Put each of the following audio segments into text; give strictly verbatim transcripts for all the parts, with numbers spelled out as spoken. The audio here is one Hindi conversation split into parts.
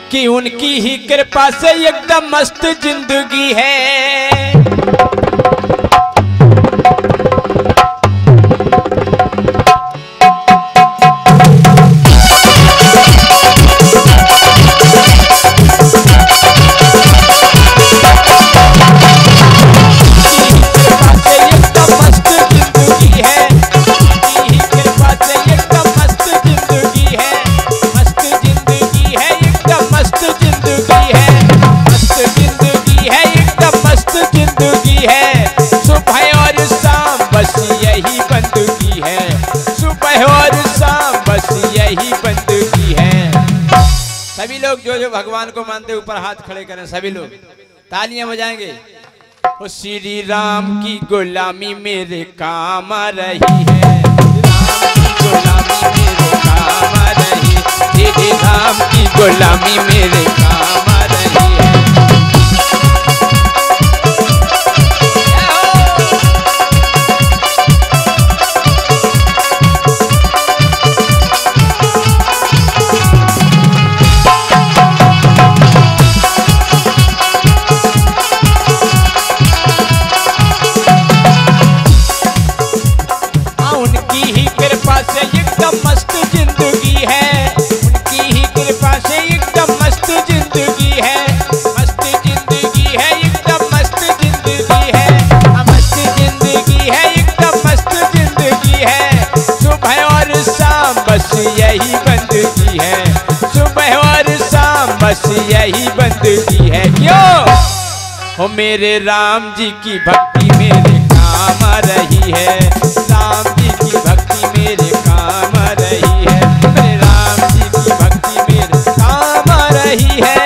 कि उनकी ही कृपा से एकदम मस्त जिंदगी है। सभी लोग जो जो भगवान को मानते ऊपर हाथ खड़े करें, सभी लोग तालियां बजाएंगे। ओ श्री राम की गुलामी मेरे काम आ रही है, राम की गुलामी मेरे काम आ रही, श्री राम की गुलामी मेरे काम आ रही है। यही बंदगी है, सुबह और शाम बस यही बंदगी है। क्यों? हो मेरे राम जी की भक्ति मेरे काम आ रही है, राम जी की भक्ति मेरे काम आ रही है, मेरे राम जी की भक्ति मेरे काम आ रही है।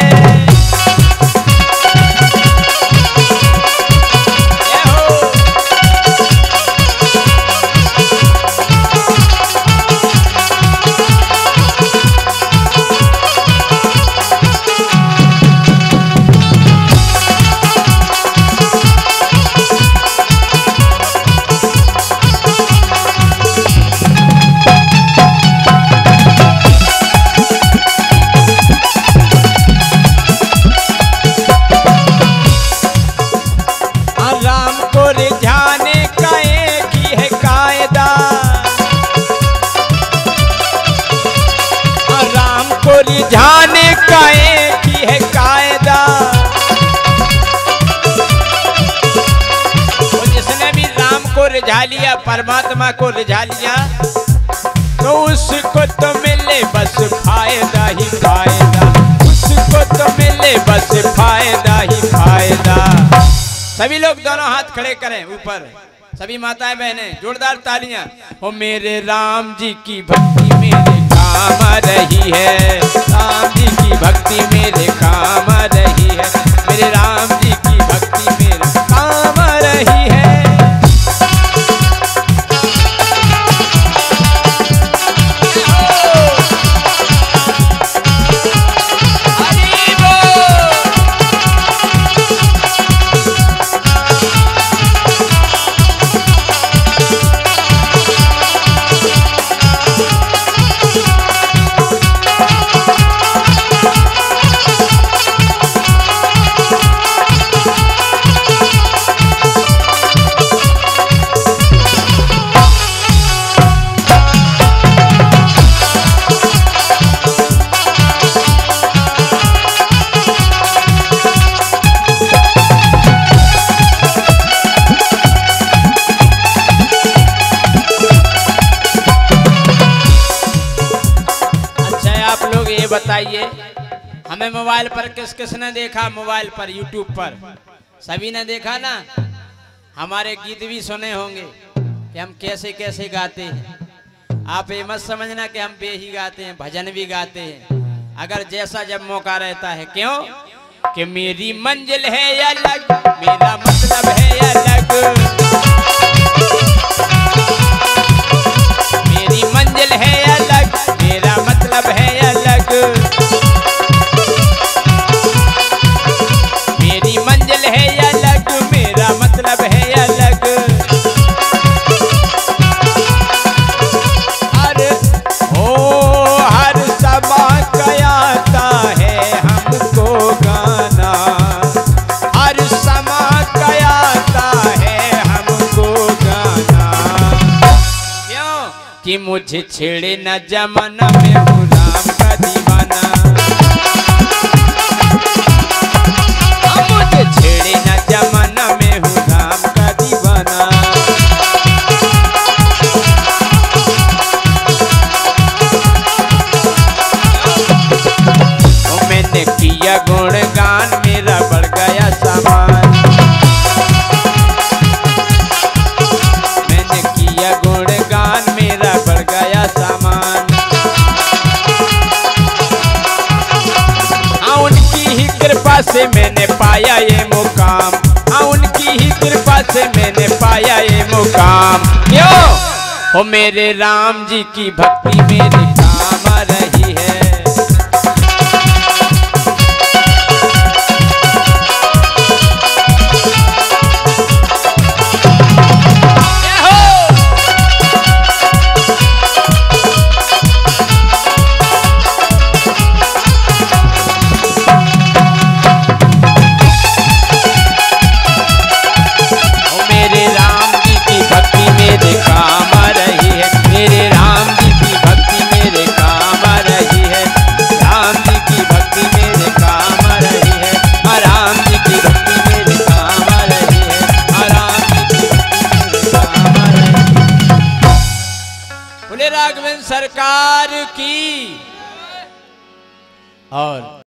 रिझाने का एक ही है कायदा, और जिसने भी राम को रिझा लिया, परमात्मा को रिझा लिया, तो उसको तो मिले बस फायदा ही फायदा, उसको तो मिले बस फायदा ही फायदा। सभी लोग दोनों हाथ खड़े करें ऊपर, सभी माताएं बहनें जोरदार तालियां। ओ मेरे राम जी की भक्ति मेरे काम आ रही है, राम जी की भक्ति मेरे काम आ रही है, मेरे राम जी की भक्ति मेरे काम आ रही है। बताइए हमें मोबाइल पर किस किस ने देखा? मोबाइल पर यूट्यूब पर सभी ने देखा ना। हमारे गीत भी सुने होंगे कि हम कैसे कैसे गाते हैं। आप ये मत समझना कि हम बेही गाते हैं, भजन भी गाते हैं, अगर जैसा जब मौका रहता है। क्यों कि मेरी मंजिल है अलग, मेरा मतलब है अलग, मेरी मंजिल है अलग, मेरा मतलब है अलग, मेरी मंजिल है अलग, मेरा मतलब है अलग। हर हो हर समा का आता है हम मुझे छेड़े न जमाना में हूँ राम का दीवाना। हाँ, मुझे छेड़े न जमाना में हूँ राम का दीवाना। ओ मैंने किया गुणगान मेरा बढ़ गया सामान। गुणगान मेरा बढ़ गया सामान। हाँ, उनकी ही कृपा से मैंने पाया ये मुकाम। हाँ, उनकी ही कृपा से मैंने पाया ये मुकाम। क्यों? ओ मेरे राम जी की भक्ति मेरे काम आ रही है।